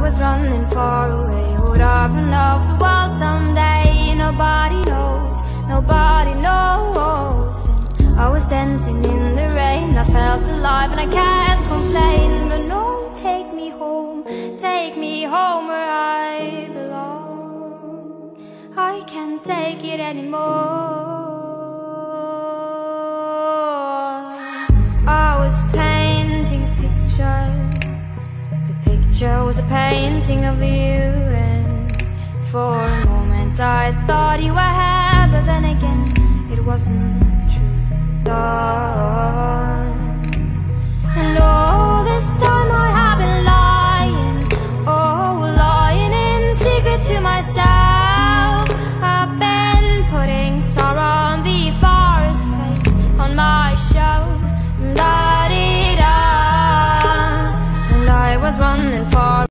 was running far away. Would I run off the wall someday? Nobody knows, nobody knows. And I was dancing in the rain, I felt alive and I can't complain. But no, take me home where I belong. I can't take it anymore. I was painting a picture. The picture was a painting of you, and for a moment I thought you were here, but then again it wasn't true. And all this time I